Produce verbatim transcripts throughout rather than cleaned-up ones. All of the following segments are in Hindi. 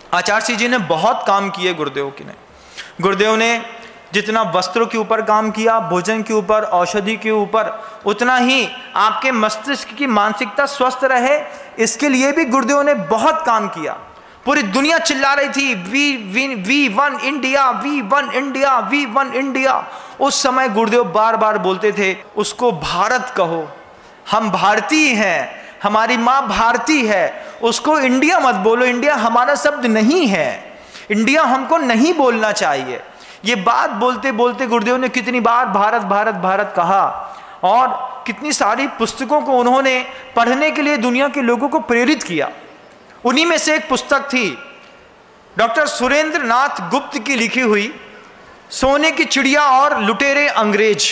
आचार्य श्री जी ने बहुत काम किए गुरुदेव की ने। गुरुदेव ने जितना वस्त्रों के ऊपर काम किया, भोजन के ऊपर, औषधि के ऊपर, उतना ही आपके मस्तिष्क की मानसिकता स्वस्थ रहे, इसके लिए भी गुरुदेव ने बहुत काम किया। पूरी दुनिया चिल्ला रही थी we we we one India, we one India, we one India. उस समय गुरुदेव बार बार बोलते थे, उसको भारत कहो, हम भारतीय हैं, हमारी माँ भारती है, उसको इंडिया मत बोलो, इंडिया हमारा शब्द नहीं है, इंडिया हमको नहीं बोलना चाहिए। ये बात बोलते बोलते गुरुदेव ने कितनी बार भारत भारत भारत कहा, और कितनी सारी पुस्तकों को उन्होंने पढ़ने के लिए दुनिया के लोगों को प्रेरित किया। उन्हीं में से एक पुस्तक थी डॉक्टर सुरेंद्र नाथ गुप्त की लिखी हुई सोने की चिड़िया और लुटेरे अंग्रेज।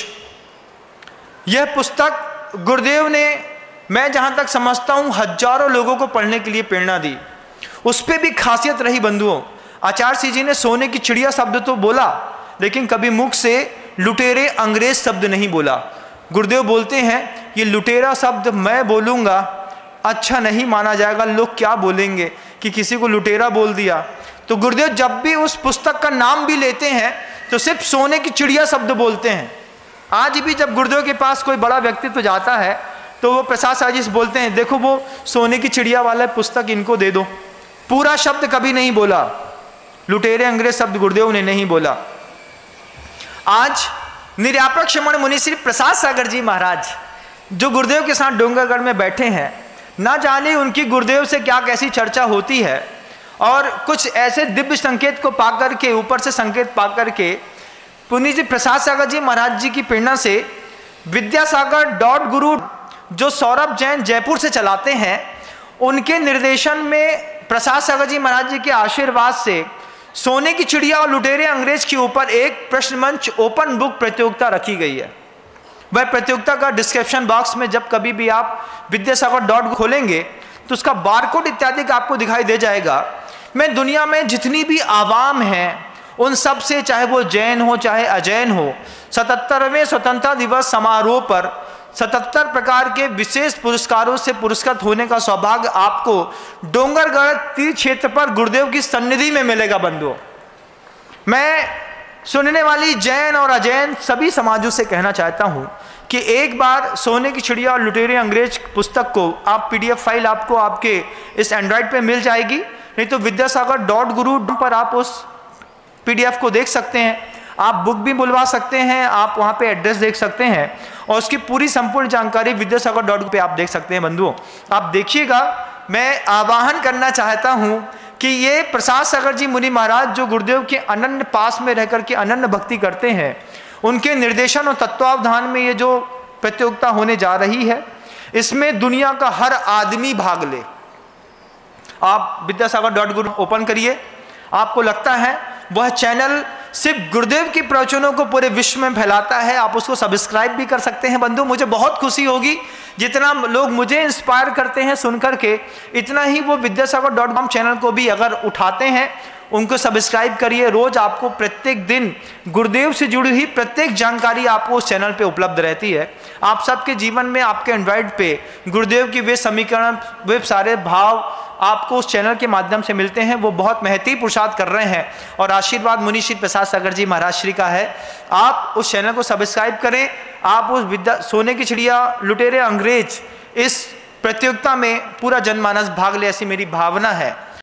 यह पुस्तक गुरुदेव ने, मैं जहां तक समझता हूं, हजारों लोगों को पढ़ने के लिए प्रेरणा दी। उस पर भी खासियत रही बंधुओं, आचार्य श्री जी ने सोने की चिड़िया शब्द तो बोला, लेकिन कभी मुख से लुटेरे अंग्रेज शब्द नहीं बोला। गुरुदेव बोलते हैं ये लुटेरा शब्द मैं बोलूँगा अच्छा नहीं माना जाएगा, लोग क्या बोलेंगे कि किसी को लुटेरा बोल दिया। तो गुरुदेव जब भी उस पुस्तक का नाम भी लेते हैं तो सिर्फ सोने की चिड़िया शब्द बोलते हैं। आज भी जब गुरुदेव के पास कोई बड़ा व्यक्तित्व तो जाता है तो वो प्रसाद साहब जी से बोलते हैं, देखो वो सोने की चिड़िया वाला पुस्तक इनको दे दो। पूरा शब्द कभी नहीं बोला, लुटेरे अंग्रेज शब्द गुरुदेव ने नहीं बोला। आज निर्यापक श्रमण मुनि श्री प्रसाद सागर जी महाराज जो गुरुदेव के साथ डोंगरगढ़ में बैठे हैं, ना जाने उनकी गुरुदेव से क्या कैसी चर्चा होती है, और कुछ ऐसे दिव्य संकेत को पाकर के, ऊपर से संकेत पाकर के, पुण्य जी प्रसाद सागर जी महाराज जी की प्रेरणा से विद्यासागर डॉट गुरु जो सौरभ जैन जयपुर से चलाते हैं, उनके निर्देशन में प्रसाद सागर जी महाराज जी के आशीर्वाद से सोने की चिड़िया और लुटेरे अंग्रेज के ऊपर एक प्रश्न मंच ओपन बुक प्रतियोगिता रखी गई है। वह प्रतियोगिता का डिस्क्रिप्शन बॉक्स में जब कभी भी आप विद्यासागर डॉट खोलेंगे तो उसका बारकोड इत्यादि का आपको दिखाई दे जाएगा। मैं दुनिया में जितनी भी आवाम हैं उन सब से, चाहे वो जैन हो चाहे अजैन हो, सतहत्तरवें स्वतंत्रता दिवस समारोह पर सतहत्तर प्रकार के विशेष पुरस्कारों से पुरस्कृत होने का सौभाग्य आपको डोंगरगढ़ तीर्थ क्षेत्र पर गुरुदेव की सन्निधि में मिलेगा। बंधुओं, मैं सुनने वाली जैन और अजैन सभी समाजों से कहना चाहता हूं कि एक बार सोने की चिड़िया और लुटेरे अंग्रेज पुस्तक को आप पीडीएफ फाइल आपको आपके इस एंड्रॉइड पे मिल जाएगी, नहीं तो विद्यासागर डॉट गुरु पर आप उस पीडीएफ को देख सकते हैं। आप बुक भी बुलवा सकते हैं, आप वहाँ पे एड्रेस देख सकते हैं और उसकी पूरी संपूर्ण जानकारी विद्यासागर डॉट पे आप देख सकते हैं। बंधुओं, आप देखिएगा, मैं आह्वान करना चाहता हूँ कि ये प्रसाद सागर जी मुनि महाराज जो गुरुदेव के अनन्य पास में रहकर के अनन्य भक्ति करते हैं, उनके निर्देशन और तत्वावधान में ये जो प्रतियोगिता होने जा रही है, इसमें दुनिया का हर आदमी भाग ले। आप विद्यासागर डॉट गुरु ओपन करिए, आपको लगता है वह चैनल सिर्फ गुरुदेव के प्रवचनों को पूरे विश्व में फैलाता है, आप उसको सब्सक्राइब भी कर सकते हैं। बंधु, मुझे बहुत खुशी होगी, जितना लोग मुझे इंस्पायर करते हैं सुनकर के, इतना ही वो विद्यासागर डॉट कॉम चैनल को भी अगर उठाते हैं, उनको सब्सक्राइब करिए। रोज आपको प्रत्येक दिन गुरुदेव से जुड़ी हुई प्रत्येक जानकारी आपको उस चैनल पे उपलब्ध रहती है। आप सबके जीवन में आपके एंड्रॉइड पे गुरुदेव की वे समीकरण, वे सारे भाव आपको उस चैनल के माध्यम से मिलते हैं। वो बहुत महती पुरुषार्थ कर रहे हैं और आशीर्वाद मुनि श्री प्रसाद सागर जी महाराज श्री का है। आप उस चैनल को सब्सक्राइब करें, आप उस विद्या सोने की चिड़िया लुटेरे अंग्रेज इस प्रतियोगिता में पूरा जनमानस भाग ले, ऐसी मेरी भावना है।